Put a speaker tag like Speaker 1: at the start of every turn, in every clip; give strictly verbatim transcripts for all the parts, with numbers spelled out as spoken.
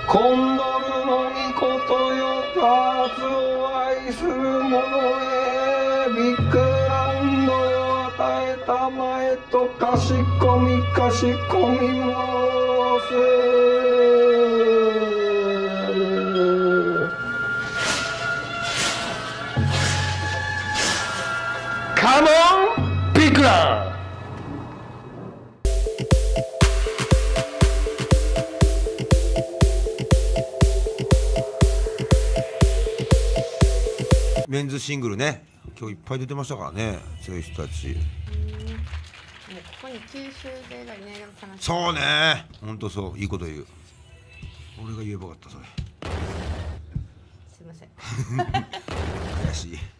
Speaker 1: コンドルの御事よ、パーツを愛する者へビッグランドを与えたまえとかしこみかしこみ申す。カモンビッグラン。
Speaker 2: メンズシングルね、今日いっぱい出てましたからね、そういう人たち。
Speaker 3: もうここに九州勢がいないのも悲しい。
Speaker 2: そうね、ほんとそう、いいこと言う。俺が言えばよかった、それ。
Speaker 3: すいません。
Speaker 2: 悔しい。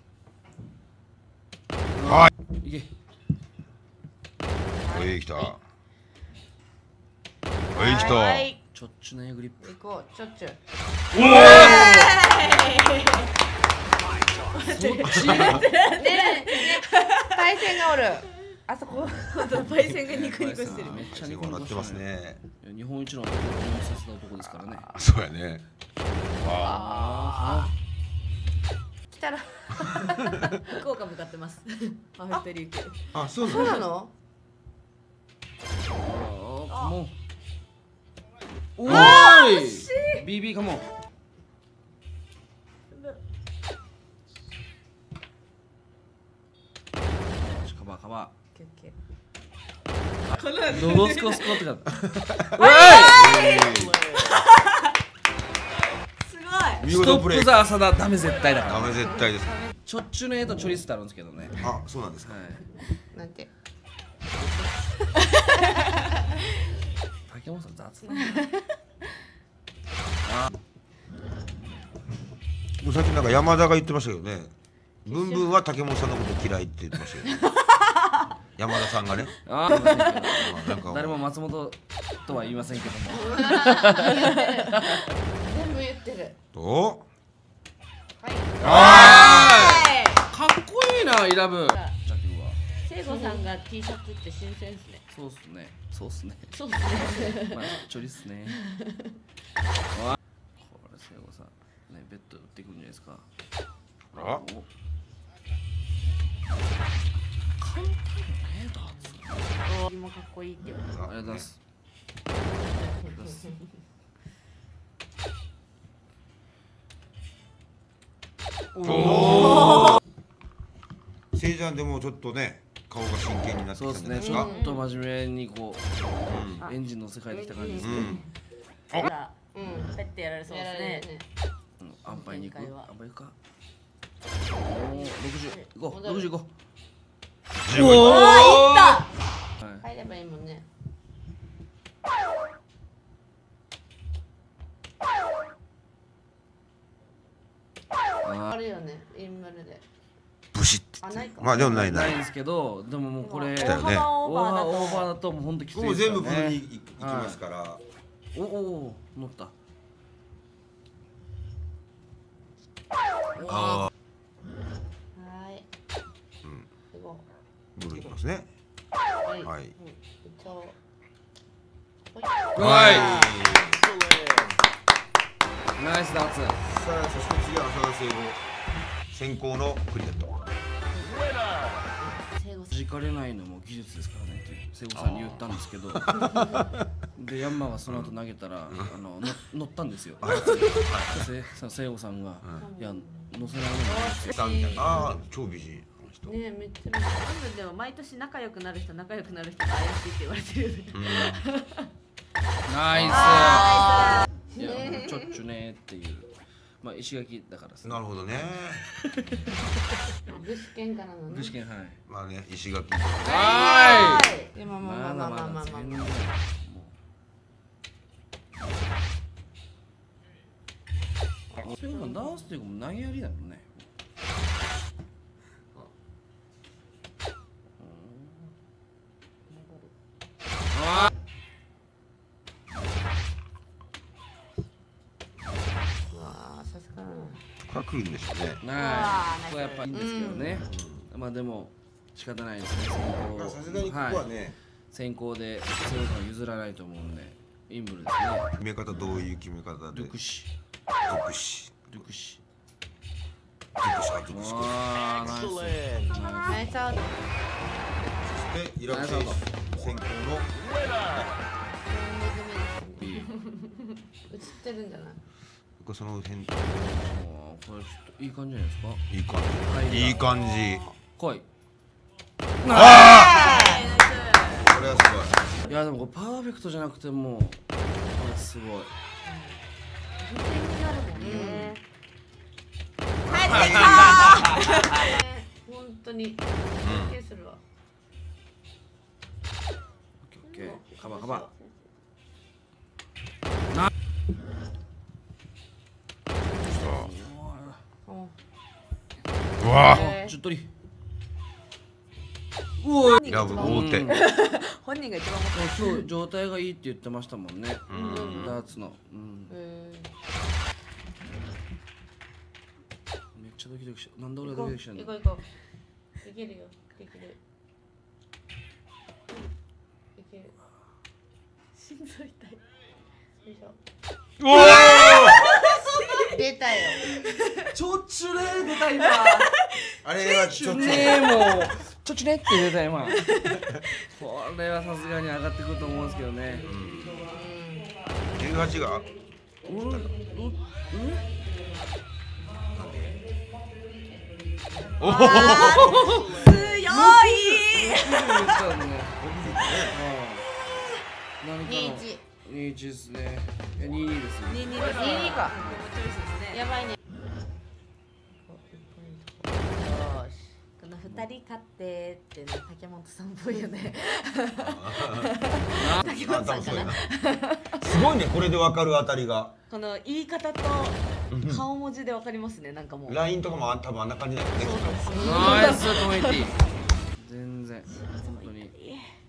Speaker 2: はい。
Speaker 4: いけ。
Speaker 2: はい、来た。はい、来
Speaker 3: は
Speaker 2: た。
Speaker 3: い。
Speaker 4: ちょっちゅねグリップ。
Speaker 3: 行こう、ちょっちゅう。
Speaker 2: おお。
Speaker 4: そっち。
Speaker 3: ねえ、パイセンがおる。あそこ、パイセンがニコニコしてる。
Speaker 4: めっちゃニコニコ
Speaker 2: 笑ってますね。
Speaker 4: 日本一の男を思いさせた男ですからね。
Speaker 2: そうやね。
Speaker 4: ああ。
Speaker 3: 来たら。福岡向かってます。パーフェクトリーク。
Speaker 2: あ、そう
Speaker 3: そうなの？
Speaker 4: あもう。おーい。ビービーカモン。カバーカバ
Speaker 3: オッケ
Speaker 4: ー。ドロスコスコってか。
Speaker 3: すごい。
Speaker 4: ストップザ浅田ダメ絶対だから。
Speaker 2: ダメ絶対です。
Speaker 4: ちょっちゅねとチョリスってあるんですけどね。
Speaker 2: あ、そうなんですか。
Speaker 4: はい。
Speaker 3: なんて。
Speaker 4: 竹本さん雑だ。
Speaker 2: さっきなんか山田が言ってましたけどね。ブンブンは竹本さんのこと嫌いって言ってましたよ。山田さんがね。
Speaker 4: ああ、
Speaker 2: なんか
Speaker 4: 誰も松本とは言いませんけども。
Speaker 3: 全部言ってる。
Speaker 2: と。
Speaker 4: ああ。かっこいいな、イラブ。ジャケは。
Speaker 3: 聖子さんが T シャツって新鮮ですね。
Speaker 4: そうっすね。そうっすね。
Speaker 3: そうですね。
Speaker 4: まあ、ちょりっすね。これ聖子さん、ね、ベッド売ってくるんじゃないですか。
Speaker 2: あ。
Speaker 4: 簡単よね、ダーツ。
Speaker 3: 今かっこいいって言われ
Speaker 4: ありがとうございます。
Speaker 2: おお。せいちゃんでもちょっとね、顔が真剣になってきたん
Speaker 4: そうですね。
Speaker 2: じゃないですか。
Speaker 4: ちょっと真面目にこう、エンジンの世界できた感じですね。
Speaker 3: うん。ペッてやられそうですね。
Speaker 4: アンパイに行く。アン
Speaker 3: 今回は
Speaker 4: パイ行くか。おお、六十。行こう。六十行こう。
Speaker 2: おお。
Speaker 3: ああ、いった。
Speaker 4: はい。
Speaker 3: 入ればいいもんね。あるよね、インムルで。
Speaker 2: ブシッて。
Speaker 3: あ、ないか。
Speaker 2: まあでもないな
Speaker 4: ないいんですけど、でももうこれ。
Speaker 2: 来たよね。
Speaker 4: オーバー
Speaker 3: オーバーだと
Speaker 4: オーバーだともう本当きつい
Speaker 2: ここ
Speaker 4: です
Speaker 2: も全部
Speaker 4: からね。
Speaker 2: ブルに行きますから。
Speaker 4: おお乗った。
Speaker 2: ああ。
Speaker 3: はい。
Speaker 2: うん。
Speaker 3: すご
Speaker 2: ブル行きますね。
Speaker 3: い。
Speaker 2: はい。
Speaker 3: うん。一応。
Speaker 2: は
Speaker 4: ナイスダーツ。
Speaker 2: い。さあ、そして次は浅田聖子先行のクリケット。
Speaker 3: 聖子さん。
Speaker 4: 弾かれないのも技術ですからねって聖子さんに言ったんですけど、でヤンマーがその後投げたら、あのの乗ったんですよ。で聖子さんが、いや乗せられないんですよ。
Speaker 2: ああ、超美人。
Speaker 3: ねえ、めっちゃ。多分でも毎年仲良くなる人、仲良くなる人が怪しいって言われてるよね。
Speaker 4: ナイス。いやちょっちゅねっていう、まあ石垣だからさ。
Speaker 2: なるほどね。
Speaker 3: 具志堅からのね。
Speaker 4: 具志堅はい。
Speaker 2: まあね、石垣。
Speaker 4: は
Speaker 3: ーい。まあ
Speaker 4: まだ
Speaker 3: まあまあまあまあまあ
Speaker 4: まだ全然。
Speaker 3: まあ。
Speaker 4: もう聖子さんダンスっていうかもう投げやりだもんね。
Speaker 2: これは来るんでしょうね。
Speaker 4: なあ、ここはやっぱいいんですけどね。まあでも仕方ないですね。先行
Speaker 2: さすがにここはね、
Speaker 4: 先行で聖子さん譲らないと思うんで。 インブルですね。
Speaker 2: 決め方どういう決め方で？
Speaker 4: ルクシ。
Speaker 2: ルクシ。
Speaker 4: ルクシ。
Speaker 2: ルクシ、はい、ルクシ。
Speaker 4: ああ、ナイス。
Speaker 3: ナイスアウト。
Speaker 2: そしてイラク選手先行の。
Speaker 3: 映ってるんじゃない？
Speaker 2: その辺。
Speaker 4: これちょっといい感じじゃないですか。
Speaker 2: いい感じ。いい感じ。
Speaker 4: 来い。
Speaker 2: ああ。これはす
Speaker 4: ごい。いやでもこれパーフェクトじゃなくてもこれすごい。
Speaker 3: 無点になるもんね。
Speaker 5: 帰ってきたー。
Speaker 3: 本当に。尊敬するわ。
Speaker 4: オッケーオッケー。カバーカバー。
Speaker 2: うわ
Speaker 4: あ、ちょっとり。うおい。
Speaker 2: ラブ大手。
Speaker 3: 本人が一番持
Speaker 4: 今日状態がいいって言ってましたもんね。ダーツの。うん。めっちゃドキドキし。なんで俺がドキドキしてんの？
Speaker 3: 行こう行こう。できるよ。できる。できる。心臓痛い。よいしょ。
Speaker 2: うわ
Speaker 3: 出たよ。
Speaker 4: ちょっちゅれ出た今。
Speaker 2: あれはちょっと
Speaker 4: ねもうちょっちゅれって出た今。これはさすがに上がってくると思うんですけどね。
Speaker 2: じゅうはちが
Speaker 4: うんうんうん。
Speaker 2: おお
Speaker 5: 強い
Speaker 3: 二一。
Speaker 4: 二一ですね。いや二二ですね。
Speaker 5: 二二です。
Speaker 3: 二二か。
Speaker 5: チョイスですね。
Speaker 3: やばいね。
Speaker 5: この二人勝ってってね、竹本さんっぽいよね。竹本さんかな。
Speaker 2: すごいね、これでわかるあたりが。
Speaker 5: この言い方と顔文字でわかりますね、なんかもう。
Speaker 2: ラインとかも多分あんな感じだよね。
Speaker 4: ナイストメティ。全然本当に。やっ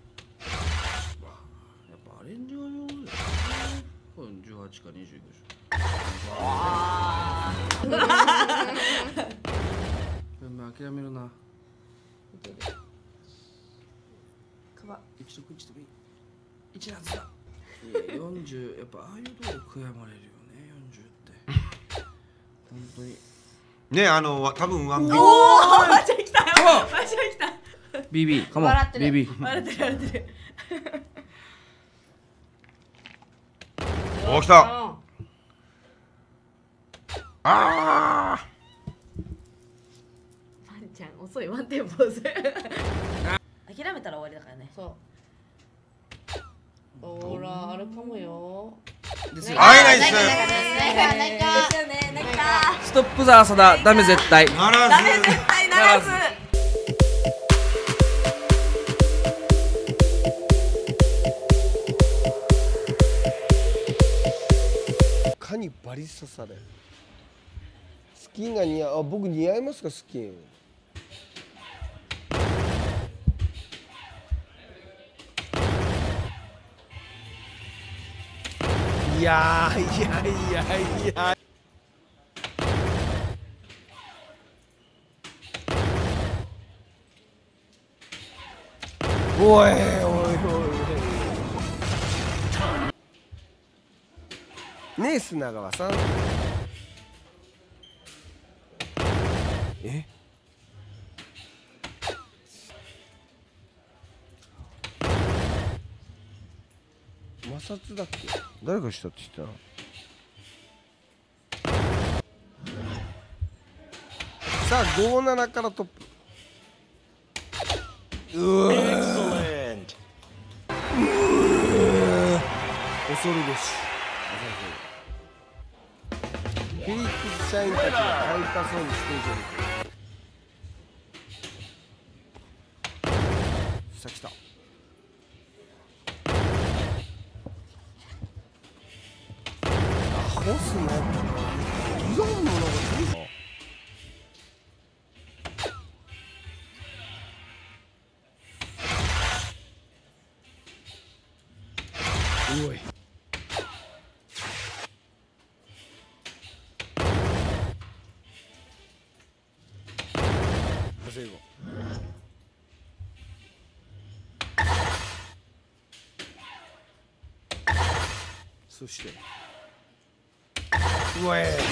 Speaker 4: ぱアレンジが上手だよね。これ十八か二十いくでしょ。ああ。諦めるな。
Speaker 5: カバ
Speaker 4: 一と一とい一なんだ。四十やっぱああいうところ悔やまれるよね。四十って本当に
Speaker 2: ね、あの多分ワンビー。
Speaker 5: おお、マジ来たよ。マジ来た。
Speaker 4: ビビ、カモン。
Speaker 3: 笑ってる。
Speaker 4: ビビ。
Speaker 5: 笑ってる笑ってる。
Speaker 2: おお、来た。ああ。
Speaker 5: パンちゃん遅いワンテンポ遅い。諦めたら終わりだからね。
Speaker 3: そう。ほら、あるかもよ。
Speaker 4: ですよ。
Speaker 2: はい、ナイス。
Speaker 3: ないかないか。
Speaker 5: ですよね、なんか。
Speaker 4: ストップザーサダダメ絶対。
Speaker 2: ならず。
Speaker 5: ダメ絶対ならず。
Speaker 1: 蚊にバリ刺され。スキンが似合う。あ、僕似合いますかスキン。いやーいやいやいや。おいおいおいおい。ねえ砂川さん。え？摩擦だっけ？誰がしたって言ったの？さあごななからトップ。うわー恐るべし。フェリックス社員たちが大多数にステージを見てさあ来た。アホっすね。いらんのなんかどうしたおい最後そしてうわえ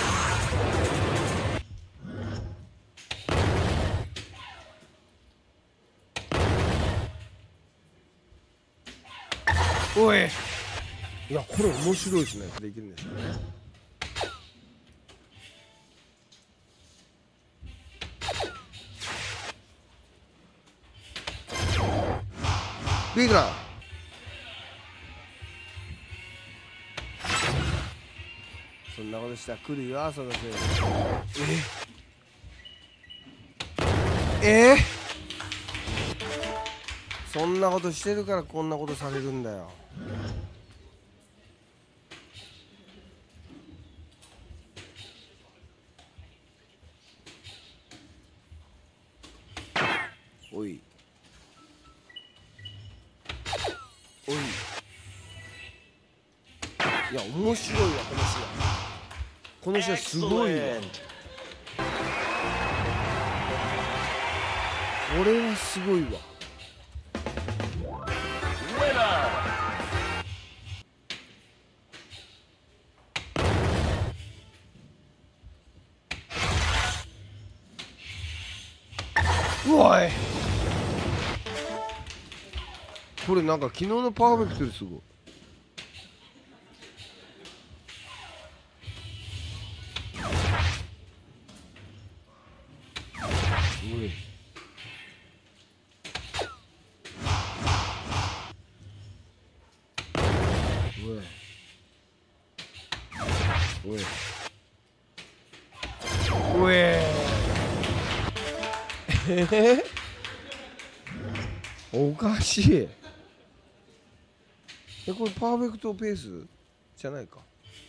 Speaker 1: おいいやこれ面白いですね。できるんですよね。ビーグランそんなことしたら来るよ浅田先生。ええそんなことしてるからこんなことされるんだよ。おいおいいや面白いわこの試合。この試合すごいわ。これはすごいわ。うわいこれなんか昨日のパーフェクトよりすごい。おいおいおいおいえー、おかしい。えこれパーフェクトペースじゃないか。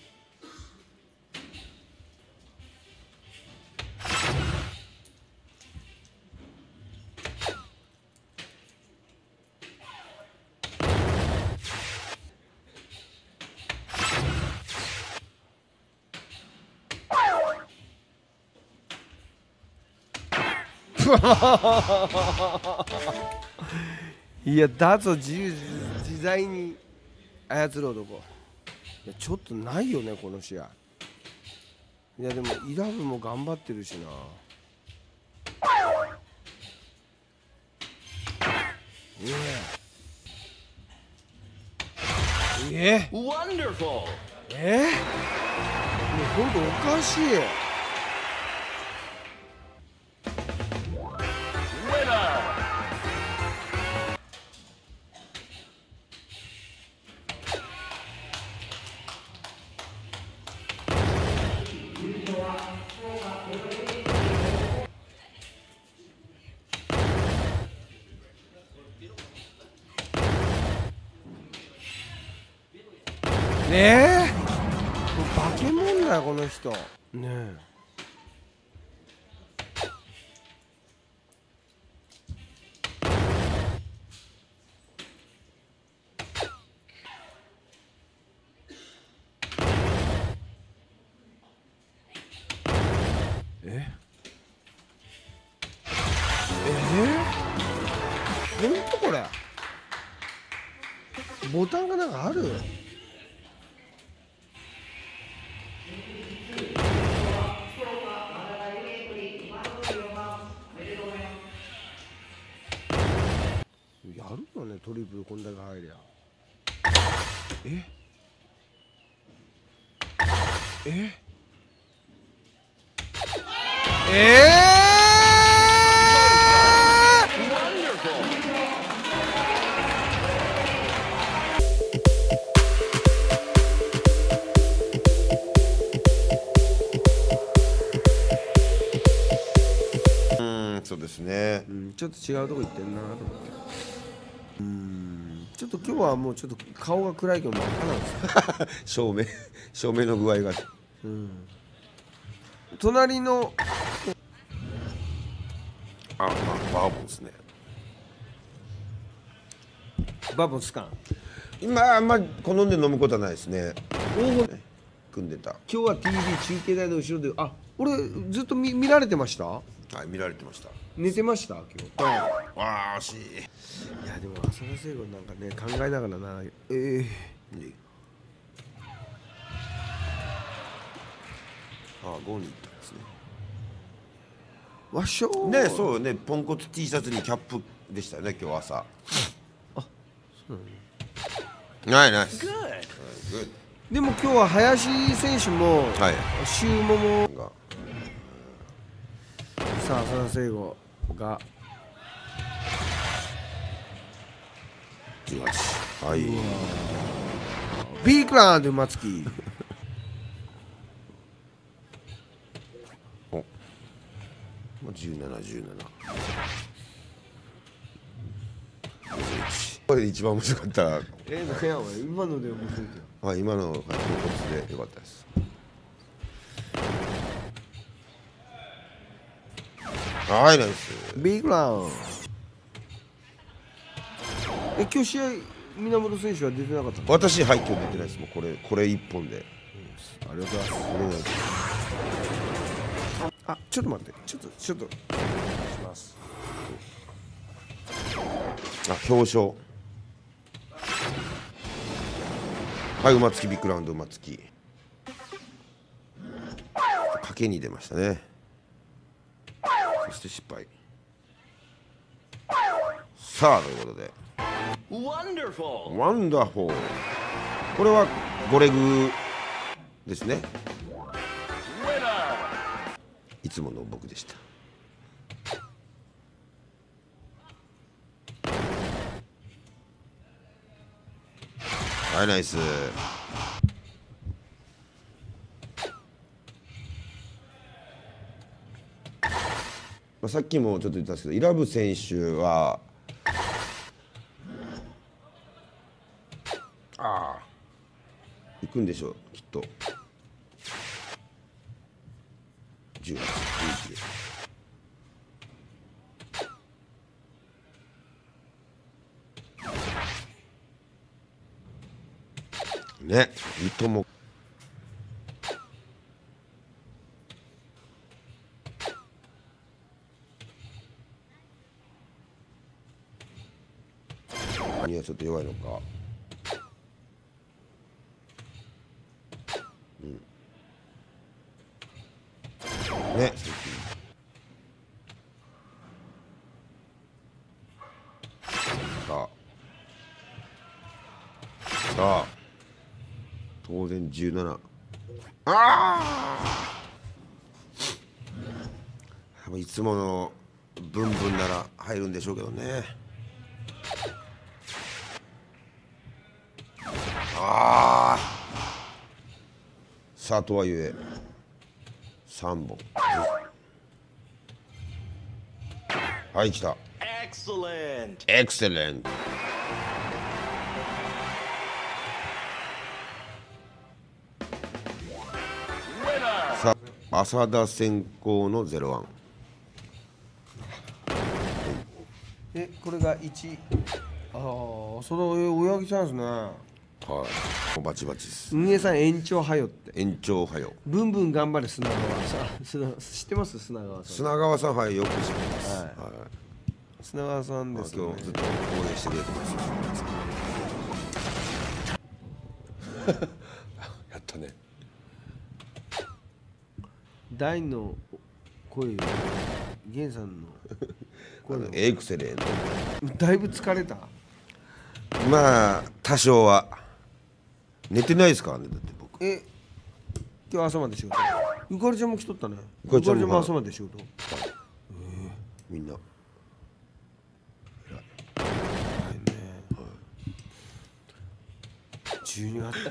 Speaker 1: いやダーツを自由自在に操る男。いやちょっとないよねこの試合。いやでもイラブも頑張ってるしな。えええワンダフルえもうほんとおかしい。ねえ化け物だよこの人ねえ。ええほんとこれボタンがなんかある。やるよねトリプルこんだけ入りゃ。ええええ
Speaker 2: そうですね、
Speaker 1: うん、ちょっと違うとこ行ってんなと思って。うんちょっと今日はもうちょっと顔が暗いけど真っ赤なんですよ
Speaker 2: 照明照明の具合が、
Speaker 1: うん、隣の
Speaker 2: あまあバーボンですね。
Speaker 1: バーボンスカン
Speaker 2: 今あんま好んで飲むことはないですね。
Speaker 1: おお
Speaker 2: 組んでた。
Speaker 1: 今日は ティービー 中継台の後ろであ俺ずっと 見, 見られてました。
Speaker 2: はい見られてました。
Speaker 1: 寝てました今日。
Speaker 2: わあ惜しい。
Speaker 1: いやでも浅田聖子なんかね考えながらなええー、
Speaker 6: あごに行ったんですね。わしょ
Speaker 2: ね、そうよね、ポンコツ T シャツにキャップでしたよね、今日朝。
Speaker 6: あ、そうなの。
Speaker 2: ないない。
Speaker 6: でも今日は林選手も
Speaker 2: はい。
Speaker 6: シューモモ
Speaker 2: が
Speaker 6: さあ、浅田聖吾が
Speaker 2: じゅうはち。はい。
Speaker 6: ビークランド松木。
Speaker 2: お。じゅうなな、じゅうなな。これで一番面白かった。
Speaker 6: えー、やばい、今ので面白いけど。
Speaker 2: はい、今のがポンコツでよかったです。はい、ナイス。
Speaker 6: ビークラン。え、今日試合源選手は出てなかったの？
Speaker 2: 私、はい、今日出てないです。もうこれ、これ一本で。
Speaker 6: ありがとうございます。
Speaker 2: これなんです。
Speaker 6: あ、ちょっと待って、ちょっとちょっとします。
Speaker 2: あ、表彰。はい、馬付きビッグラウンド馬付き。賭けに出ましたね。そして失敗。さあということで。ワンダフォー。ワンダフォー。これはゴレグですね。いつもの僕でした。はい、ナイス。まあ、さっきもちょっと言ったんですけど、イラブ選手はああ行くんでしょう、きっと。じゅうはち、じゅういちでね、いとも。にはちょっと弱いのか。うん。ね。さあ。さあ。当然じゅうなな。ああ。いつものブンブンなら入るんでしょうけどね。ああ。さあとはいえさんぼん。はい来た。エクセレント。エクセレント。さあ浅田先行のゼロワン。
Speaker 6: え、これがいち。ああ、その親木さんですね。
Speaker 2: はい、バチバチです。
Speaker 6: 運営さん延長はよって。
Speaker 2: 延長はよ。
Speaker 6: ブンブン頑張れ砂川さん。砂知ってます？砂川さん。
Speaker 2: 砂川さん、はい、よく知ってます。
Speaker 6: はい。はい、砂川さんですね。
Speaker 2: 今日ずっと応援してくれてます。やったね。
Speaker 6: 大の声よ。源さんの声の
Speaker 2: エクセレント。
Speaker 6: だいぶ疲れた。
Speaker 2: まあ多少は寝てないですからね。だって僕。
Speaker 6: え、今日朝まで仕事。ゆかりちゃんも来とったね。
Speaker 2: ゆかりちゃんも
Speaker 6: ゆかりちゃんも朝まで仕事。え
Speaker 2: え、みんな。
Speaker 6: じゅうにがつ。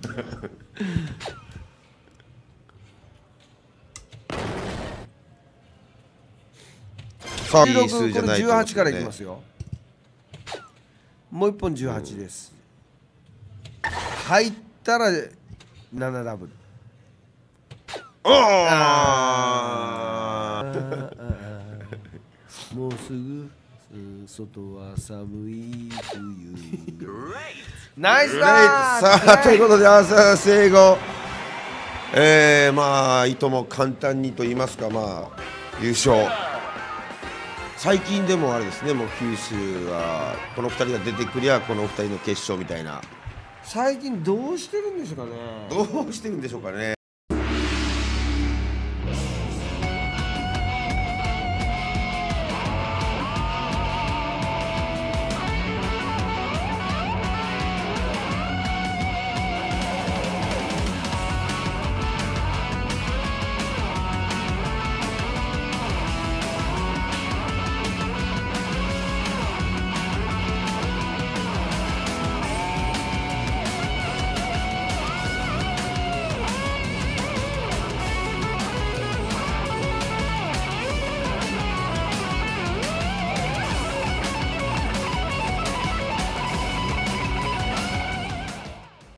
Speaker 2: さあ、
Speaker 6: じゅうろく、これじゅうはちからいきますよ。もう一本じゅうはちです。入ったらななダブル。
Speaker 2: ああ。
Speaker 6: もうすぐ外は寒い冬。ナイスだー。
Speaker 2: さあということで浅瀬後、えー、まあいとも簡単にと言いますか、まあ優勝。最近でもあれですね、もう九州はこのふたりが出てくりゃこのふたりの決勝みたいな。
Speaker 6: 最近どうしてるんでしょうかね。
Speaker 2: どうしてるんでしょうかね。